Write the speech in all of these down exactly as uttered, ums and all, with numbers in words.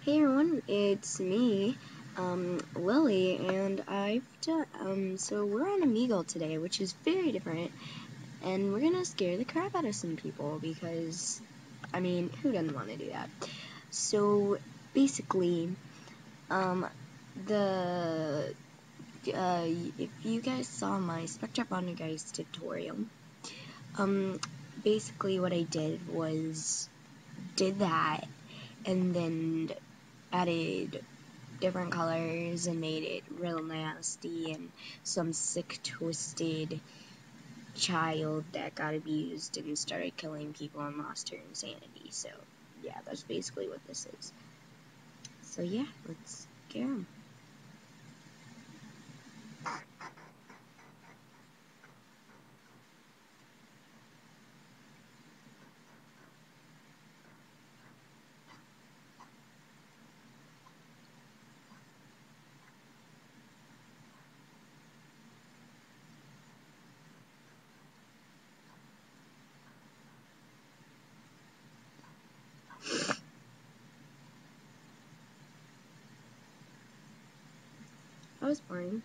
Hey everyone, it's me, um, Lily, and I've done, um, so we're on OMEGLE today, which is very different, and we're gonna scare the crap out of some people, because, I mean, who doesn't want to do that? So, basically, um, the, uh, if you guys saw my Spectre Bondergeist tutorial, um, basically what I did was, did that, and then added different colors and made it real nasty and some sick twisted child that got abused and started killing people and lost her insanity. So yeah, that's basically what this is. So yeah, let's get 'em. That was boring.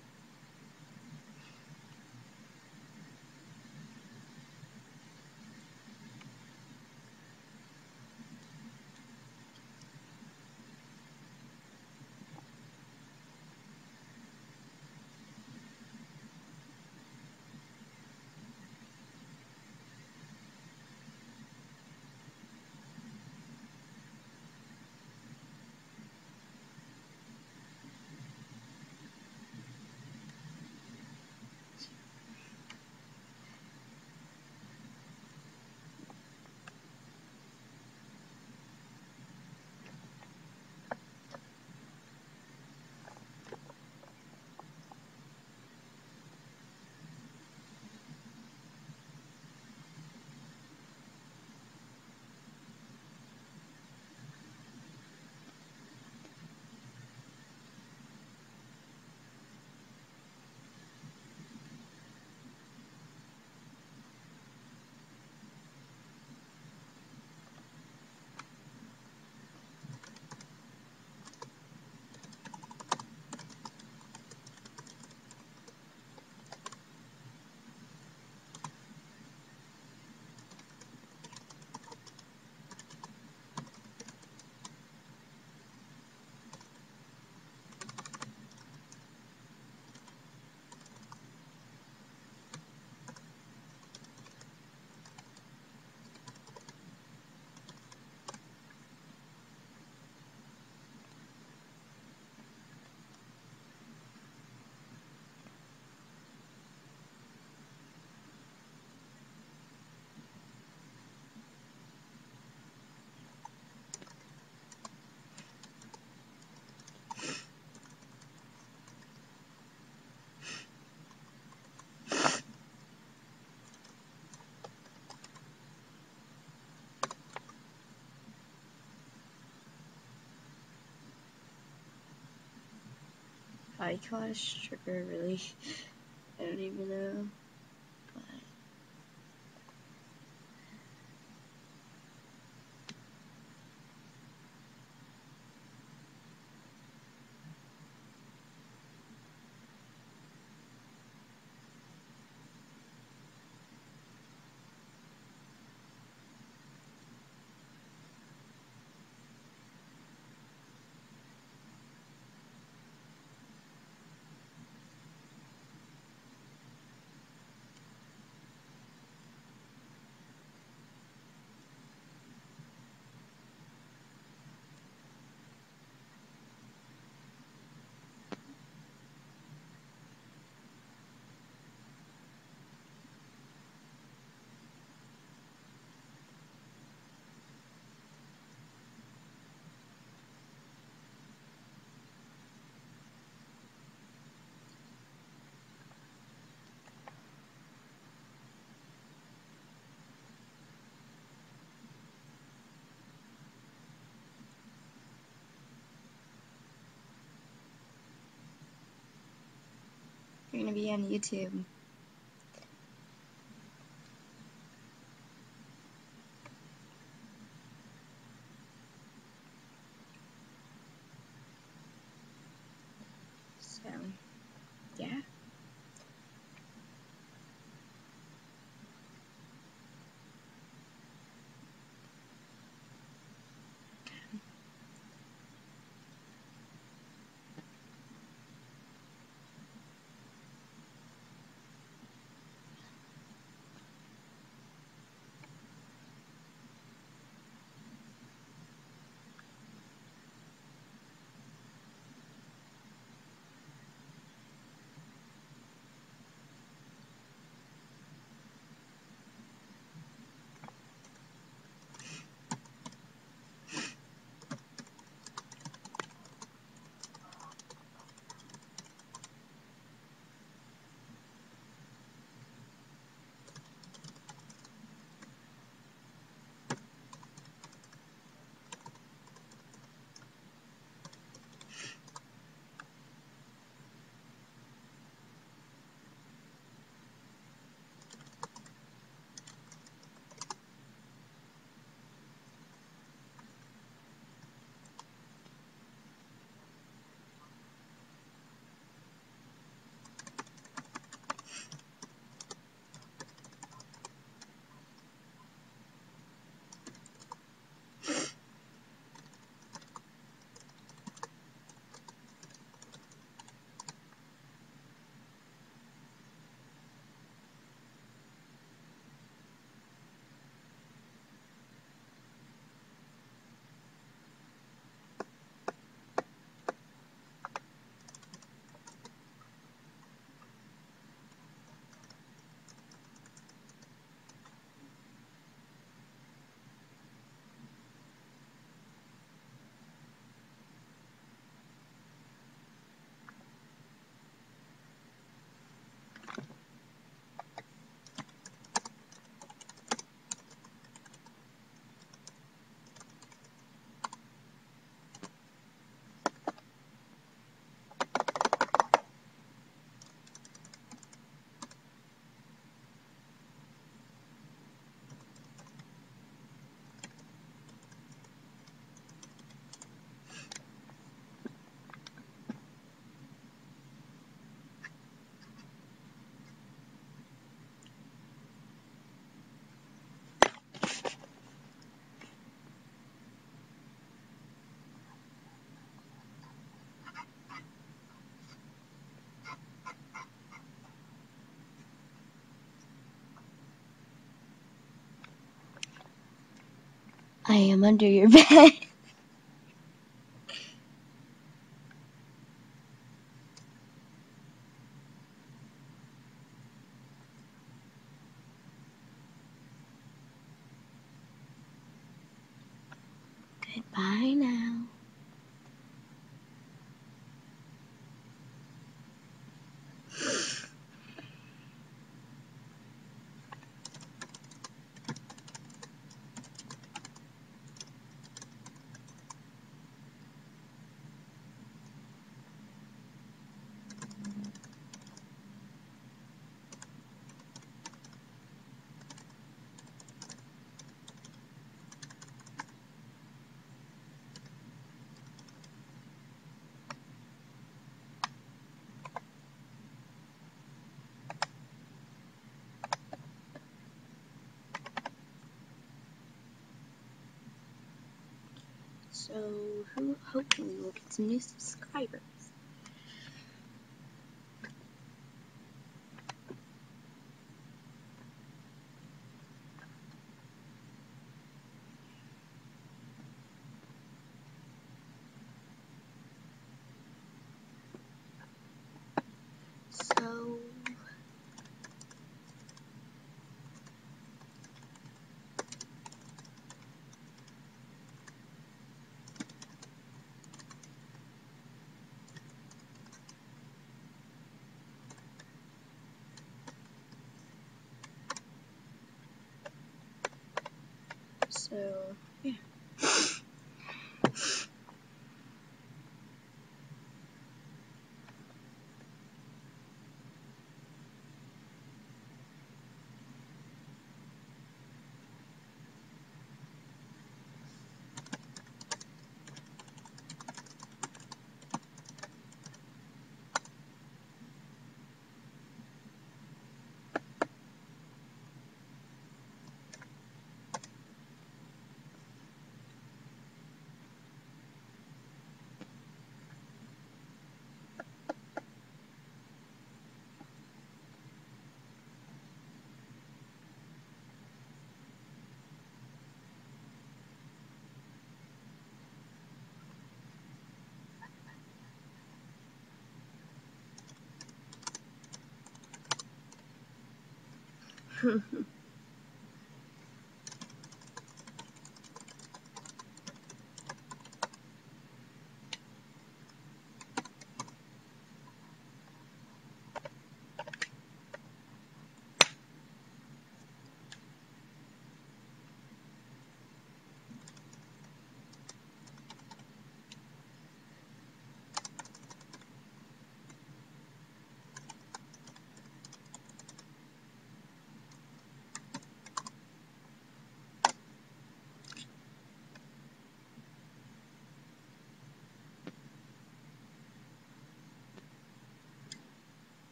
High class trigger, really? I don't even know. But you're gonna be on YouTube. am under your bed. Goodbye now. So, who hopefully we'll get some new subscribers. So, so, yeah.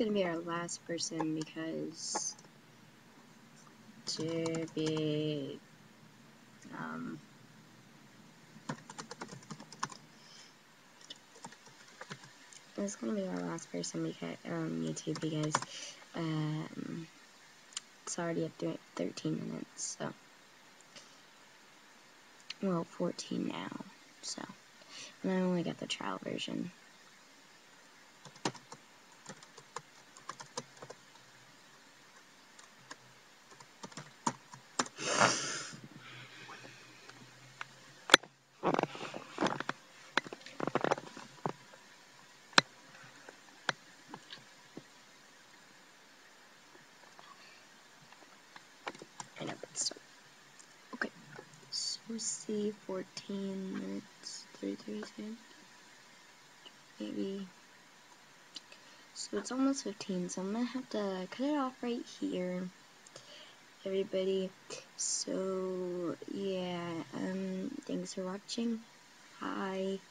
gonna be our last person because to be um it's gonna be our last person because um YouTube because um it's already up to thirteen minutes, so well fourteen now, so and I only got the trial version. I know, but still. Okay, so see, fourteen minutes, thirty-three seconds, maybe. So it's almost fifteen, so I'm gonna have to cut it off right here, everybody. So yeah, um, thanks for watching. Bye.